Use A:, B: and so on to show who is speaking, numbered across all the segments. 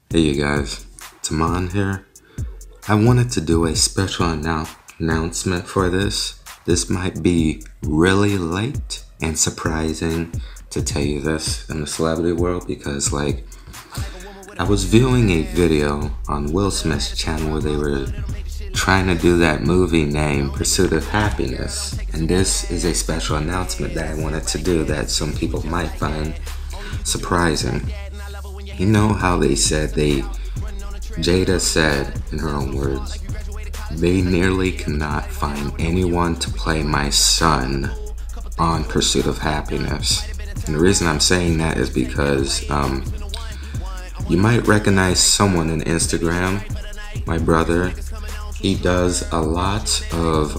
A: Hey you guys, Taman here. I wanted to do a special announcement for this. This might be really late and surprising to tell you this in the celebrity world because I was viewing a video on Will Smith's channel where they were trying to do that movie named Pursuit of Happiness. And this is a special announcement that I wanted to do that some people might find surprising. You know how they said Jada said in her own words, they nearly cannot find anyone to play my son on Pursuit of Happiness. And the reason I'm saying that is because you might recognize someone in Instagram, my brother. He does a lot of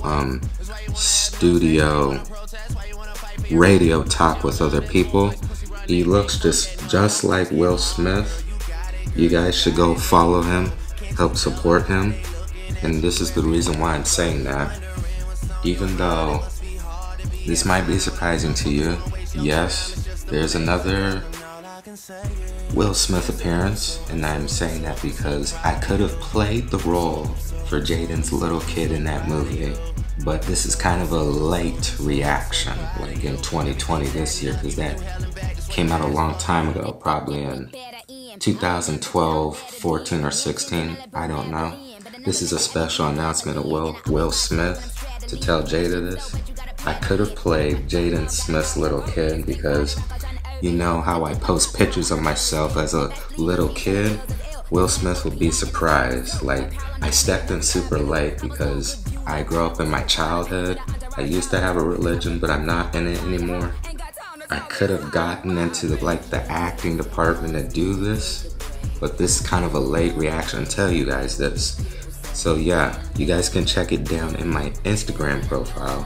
A: studio radio talk with other people. He looks just like Will Smith. You guys should go follow him, help support him. And this is the reason why I'm saying that. Even though this might be surprising to you, yes, there's another Will Smith appearance, and I'm saying that because I could have played the role for Jaden's little kid in that movie, but this is kind of a late reaction, like in 2020 this year, because that came out a long time ago, probably in 2012, 14, or 16, I don't know. This is a special announcement of Will Smith to tell Jada this. I could have played Jaden Smith's little kid because you know how I post pictures of myself as a little kid? Will Smith would be surprised. Like, I stepped in super late because I grew up in my childhood. I used to have a religion, but I'm not in it anymore. I could have gotten into the acting department to do this, but this is kind of a late reaction to tell you guys this. So yeah, you guys can check it down in my Instagram profile.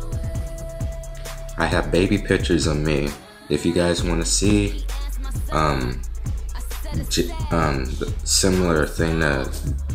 A: I have baby pictures of me. If you guys want to see the similar thing that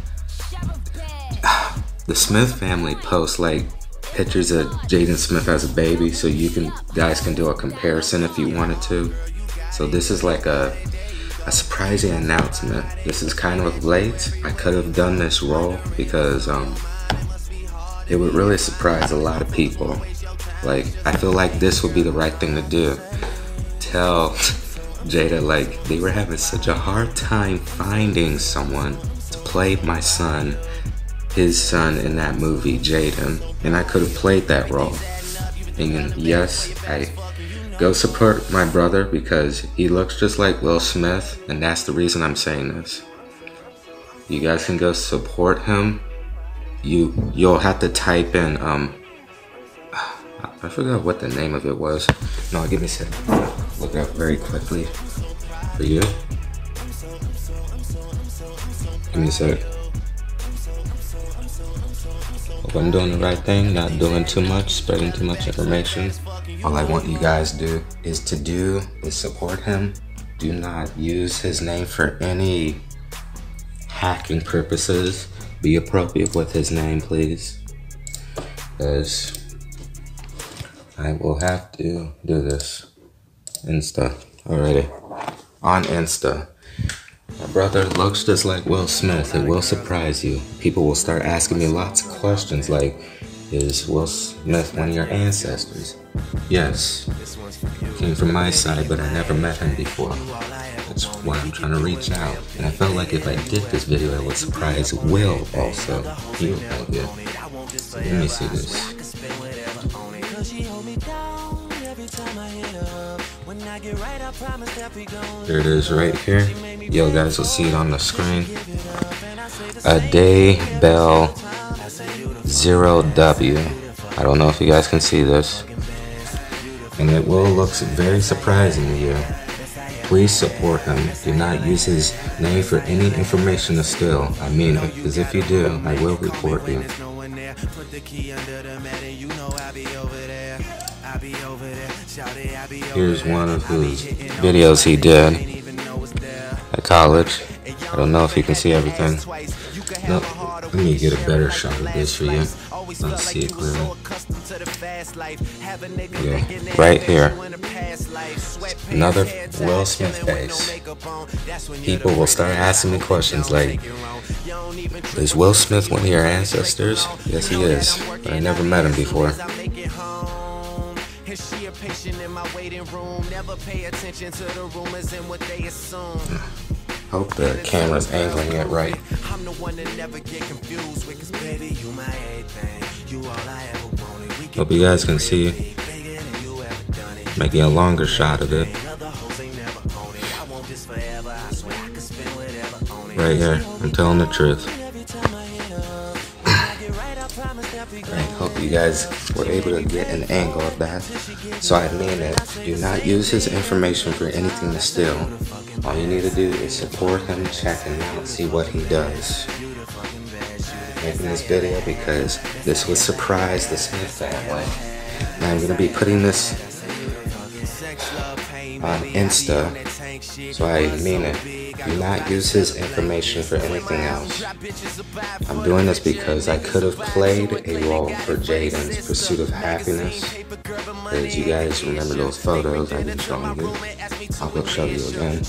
A: the Smith family posts, like pictures of Jaden Smith as a baby, so guys can do a comparison if you wanted to. So this is like a surprising announcement. This is kind of late. I could have done this role because it would really surprise a lot of people. Like, I feel like this would be the right thing to do. Tell Jada, like, they were having such a hard time finding someone to play my son, his son in that movie, Jaden, and I could have played that role. And yes, I go support my brother because he looks just like Will Smith, and that's the reason I'm saying this. You guys can go support him. You'll have to type in I forgot what the name of it was. No, give me a second. Look it up very quickly for you. Give me a sec. Hope I'm doing the right thing, not doing too much, spreading too much information. All I want you guys to do is support him. Do not use his name for any hacking purposes. Be appropriate with his name, please. Because I will have to do this. Insta. Alrighty. On Insta. My brother looks just like Will Smith. It will surprise you. People will start asking me lots of questions like, is Will Smith one of your ancestors? Yes. Came from my side, but I never met him before. That's why I'm trying to reach out. And I felt like if I did this video, it would surprise Will also. He would love it. So let me see this. There it is right here. Yo, guys will see it on the screen. Ade Bell 0W. I don't know if you guys can see this. And it will look very surprising to you. Please support him. Do not use his name for any information to steal. I mean, because if you do, I will report you. Here's one of his videos he did at college. I don't know if you can see everything. No, let me get a better shot of this for you. Let's see it clearly. Yeah, right here. Another Will Smith face. people will start asking me questions like, is Will Smith one of your ancestors? Yes, he is, but I never met him before. Hope the camera's angling it right. Hope you guys can see. Making a longer shot of it. Right here, I'm telling the truth. I hope you guys were able to get an angle of that. So I mean it. Do not use his information for anything to steal. All you need to do is support him, check him out, see what he does. Making this video because this would surprise the Smith family. And I'm going to be putting this on Insta, so I mean it. Do not use his information for anything else. I'm doing this because I could have played a role for Jaden's Pursuit of Happiness. As you guys remember those photos I've been showing you, I'll go show you again.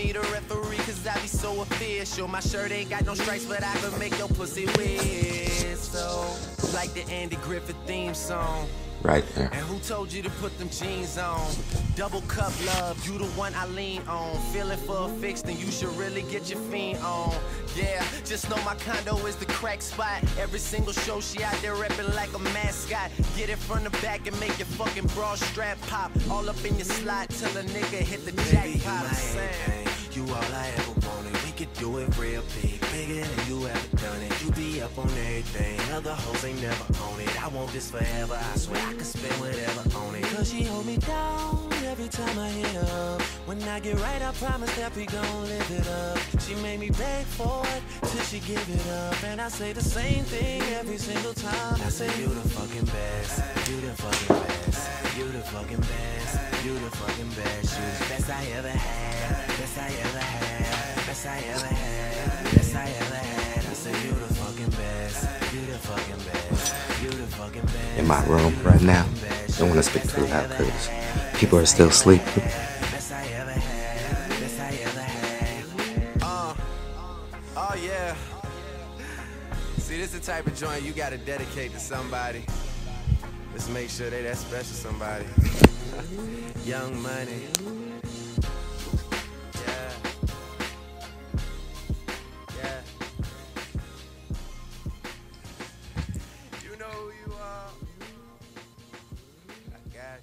A: Like the Andy Griffith theme song. Right there. And who told you to put them jeans on? Double cup love, you the one I lean on. Feeling for a fix, then you should really get your fiend on. Yeah, just know my condo is the crack spot. Every single show she out there repping like a mascot. Get it from the back and make your fucking bra strap pop. All up in your slot till a nigga hit the jackpot. You all I ever wanted. We could do it real big, bigger than you ever done it. You be up on everything, other hoes ain't never on it. I want this forever, I swear I could spend whatever on it. Cause she hold me down every time I hit up. When I get right, I promise that we gon' live it up. She made me beg for it till she give it up. And I say the same thing every single time. I say you the fucking best, you the fucking best, you the fucking best, you the fucking best. You the best I ever had, best I ever had, best I ever had, best I ever had. I say you the fucking best, you the fucking best, you the fucking best. In my room right now, don't want to speak too loud because people are still sleeping. Oh yeah. See, this is the type of joint you gotta dedicate to somebody. Let's make sure they that special somebody. Young Money. Yeah. Yeah. You know who you are. I got you.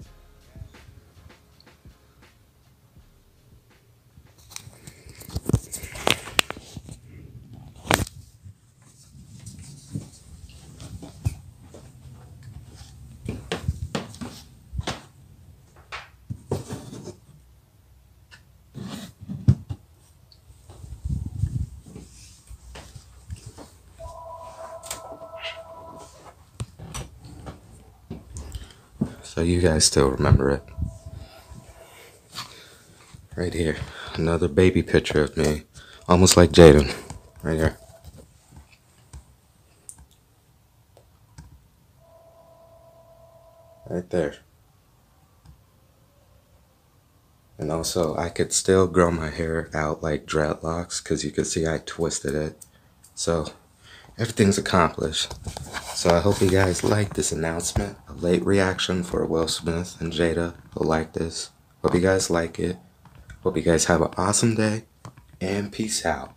A: So you guys still remember it. Right here. Another baby picture of me. Almost like Jaden. Right here. Right there. And also, I could still grow my hair out like dreadlocks because you can see I twisted it. So, everything's accomplished. So I hope you guys like this announcement. A late reaction for Will Smith and Jada will like this. Hope you guys like it. Hope you guys have an awesome day. And peace out.